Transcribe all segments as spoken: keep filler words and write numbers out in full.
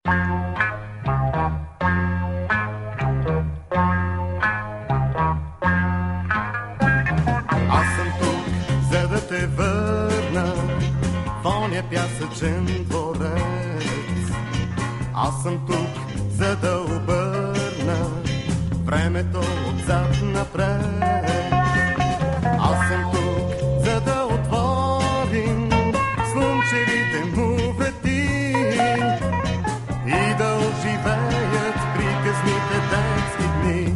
Аз съм тук, за да те върна в оня пясъчен дворец. Аз съм тук, за да обърна времето отзад напред. Аз съм тук, за да отворим слънчевите му врати и да оживеят приказните детски дни.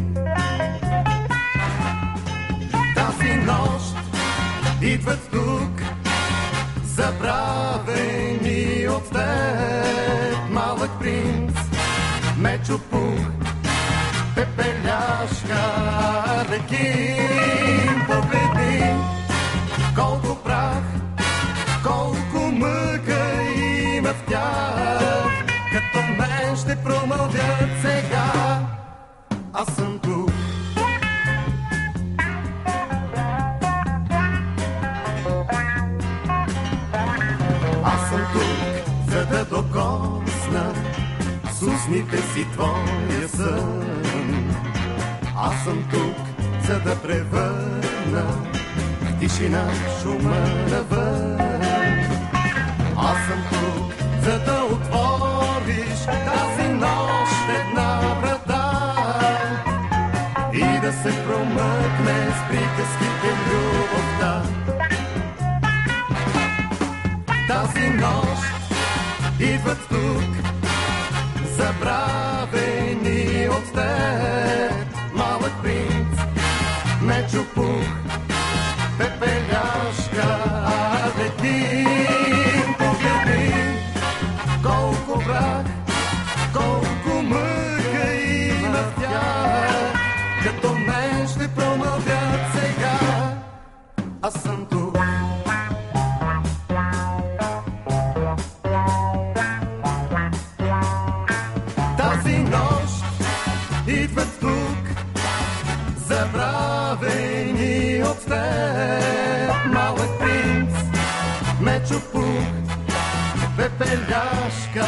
Тази нощ идват тук забравени от теб малък принц, Мечо Пух, пепеляшка, Арлекин. Погледни колко прах, колко мъка има в тях, като мен ще промълвят сега. Аз съм тук. Аз съм тук, за да докосна с устните си твоя сън. Аз съм тук, за да превърна в тишина шума навън. Аз съм тук, за да отвориш тази нощ една врата и да се промъкне с приказките в любовта. Тази нощ идват тук забравени от теб малък принц, Мечо Пух, пепеляшка, Арлекин. Погледни колко прах, колко мъка има в тях, като мен ще промълвят сега. Аз съм тук. Тази нощ идват тук забравени от теб малък принц, Мечо Пух, пепеляшка,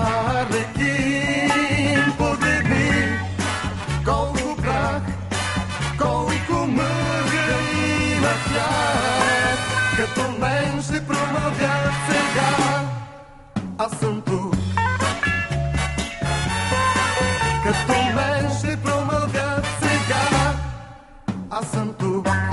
Арлекин. Погледни колко прах, колко мъка има в тях, като мен ще промълвят сега. Аз съм тук. Като мен ще промълвят сега. Аз съм тук.